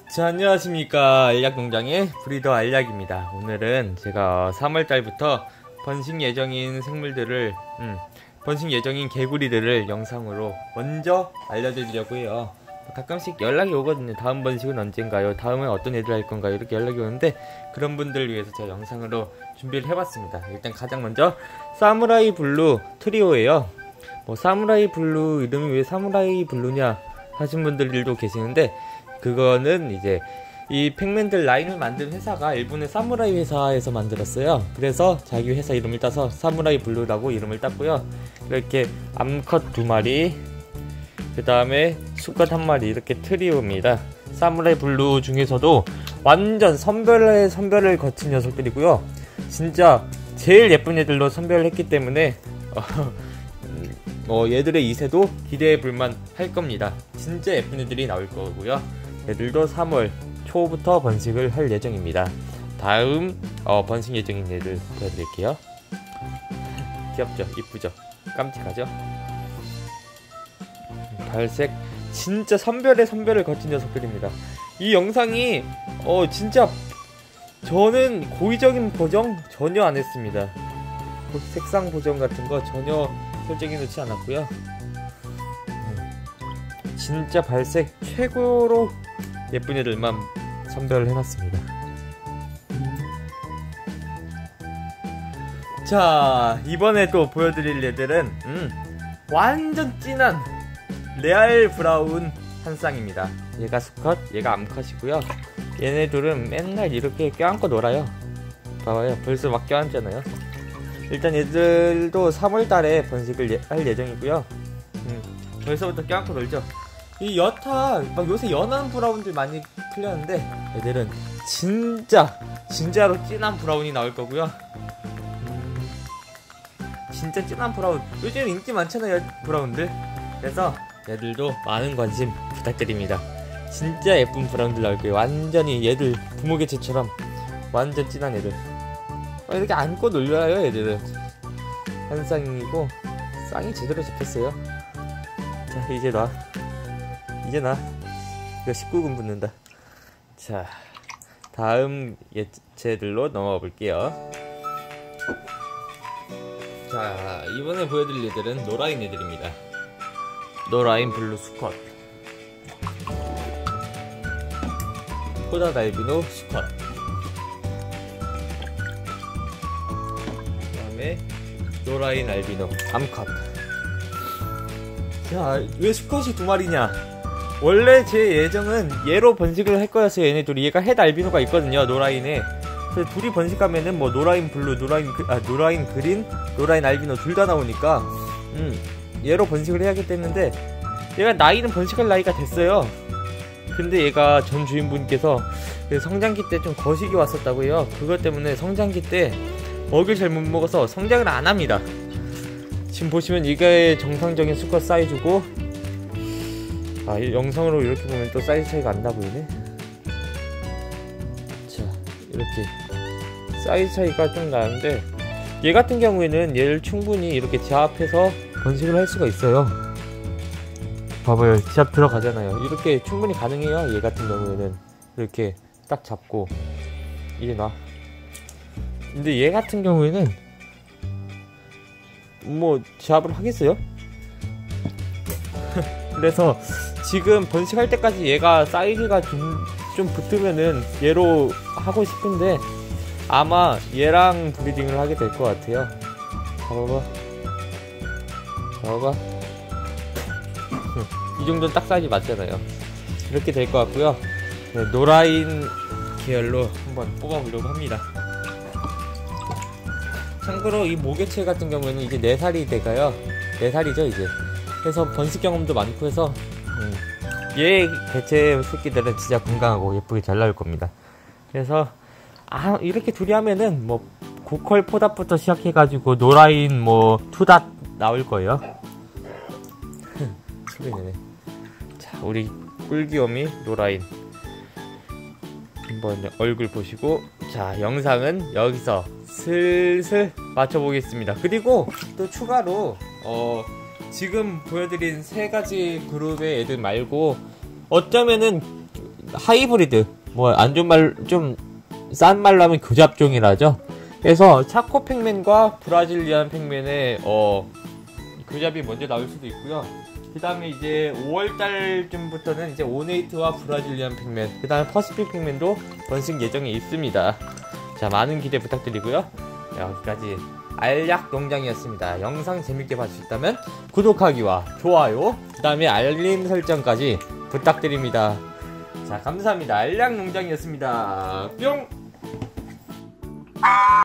자, 안녕하십니까. 알약농장의 브리더 알약입니다. 오늘은 제가 3월달부터 번식 예정인 생물들을 번식 예정인 개구리들을 영상으로 먼저 알려드리려고 해요. 가끔씩 연락이 오거든요. 다음 번식은 언젠가요? 다음은 어떤 애들 할 건가요? 이렇게 연락이 오는데 그런 분들을 위해서 제가 영상으로 준비를 해봤습니다. 일단 가장 먼저 사무라이 블루 트리오예요. 사무라이 블루 이름이 왜 사무라이 블루냐 하신 분들도 계시는데, 그거는 이제 이 팩맨들 라인을 만든 회사가 일본의 사무라이 회사에서 만들었어요. 그래서 자기 회사 이름을 따서 사무라이 블루라고 이름을 땄고요. 이렇게 암컷 2마리, 그 다음에 수컷 1마리, 이렇게 트리오입니다. 사무라이 블루 중에서도 완전 선별을 거친 녀석들이고요. 진짜 제일 예쁜 애들로 선별을 했기 때문에 얘들의 이세도 기대해볼만 할 겁니다. 진짜 예쁜 애들이 나올 거고요. 얘들도 3월 초부터 번식을 할 예정입니다. 다음 번식 예정인 애들 보여드릴게요. 귀엽죠? 이쁘죠? 깜찍하죠? 발색 진짜 선별을 거친 녀석들입니다. 이 영상이 진짜 저는 고의적인 보정 전혀 안 했습니다. 색상 보정 같은 거 전혀 설정해 놓지 않았고요. 진짜 발색 최고로 예쁜 애들만 선별을 해놨습니다. 자, 이번에 또 보여드릴 애들은 완전 진한 레알 브라운 한 쌍입니다. 얘가 수컷, 얘가 암컷이고요. 얘네들은 맨날 이렇게 껴안고 놀아요. 봐봐요, 벌써 막 껴안잖아요. 일단 얘들도 3월달에 번식을 할 예정이고요. 벌써부터 껴안고 놀죠. 이 여타 막 요새 연한 브라운들 많이 풀렸는데, 얘들은 진짜로 진한 브라운이 나올 거고요. 진짜 진한 브라운, 요즘 인기 많잖아요, 브라운들. 그래서 얘들도 많은 관심 부탁드립니다. 진짜 예쁜 브라운들 나올 거예요. 완전히 얘들 부모개체처럼 완전 진한 애들. 이렇게 안고 놀려요. 얘들은 한 쌍이고 쌍이 제대로 잡혔어요. 자, 이제 나 이거 19금 붙는다. 자, 다음 예체들로 넘어가 볼게요. 자, 이번에 보여드릴 애들은 노라인 애들입니다. 노라인 블루 수컷, 코다 달비노 수컷, 그 다음에 노라인 알비노 암컷. 자, 왜 수컷이 2마리냐? 원래 제 예정은 얘로 번식을 할 거였어요. 얘네 둘이. 얘가 헷 알비노가 있거든요, 노라인에. 그래서 둘이 번식하면은 노라인 블루, 노라인 그린, 노라인 알비노 둘 다 나오니까 얘로 번식을 해야겠다 했는데, 얘가 나이는 번식할 나이가 됐어요. 근데 얘가 전 주인분께서 성장기 때 좀 거식이 왔었다고 해요. 그것 때문에 성장기 때 먹을 잘 못 먹어서 성장을 안 합니다. 지금 보시면 이게 정상적인 수컷 사이즈고, 이 영상으로 이렇게 보면 또 사이즈 차이가 안 나 보이네. 자, 이렇게 사이즈 차이가 좀 나는데, 얘 같은 경우에는 얘를 충분히 이렇게 제압해서 번식을 할 수가 있어요. 봐봐요, 제압 들어가잖아요. 이렇게 충분히 가능해요. 얘 같은 경우에는 이렇게 딱 잡고 이제 놔. 근데 얘 같은 경우에는 제압을 하겠어요? 그래서 지금 번식할 때까지 얘가 사이즈가 좀 붙으면은 얘로 하고 싶은데, 아마 얘랑 브리딩을 하게 될 것 같아요. 봐봐. 이 정도는 딱 사이즈 맞잖아요. 이렇게 될 것 같고요. 네, 노라인 계열로 한번 뽑아보려고 합니다. 참고로 이 모개체 같은 경우에는 이제 4살이 돼가요. 4살이죠 이제. 그래서 번식 경험도 많고 해서 얘 개체 새끼들은 진짜 건강하고 예쁘게 잘 나올 겁니다. 그래서 이렇게 둘이 하면은 고컬 포답부터 시작해가지고 노라인 투닷 나올 거예요. 소리 내네. 자, 우리 꿀귀요미 노라인 한번 얼굴 보시고, 자, 영상은 여기서 슬슬 맞춰보겠습니다. 그리고 또 추가로 지금 보여드린 3가지 그룹의 애들 말고 어쩌면은 하이브리드, 뭐 안 좋은 말, 좀 싼 말로 하면 교잡종이라죠. 그래서 차코 팩맨과 브라질리안 팩맨의 교잡이 먼저 나올 수도 있고요. 그 다음에 이제 5월달쯤부터는 이제 오네이트와 브라질리안 팩맨, 그 다음에 퍼시픽 팩맨도 번식 예정에 있습니다. 자, 많은 기대 부탁드리고요. 여기까지 알약 농장이었습니다. 영상 재밌게 봐주셨다면 구독하기와 좋아요, 그 다음에 알림 설정까지 부탁드립니다. 자, 감사합니다. 알약 농장이었습니다. 뿅!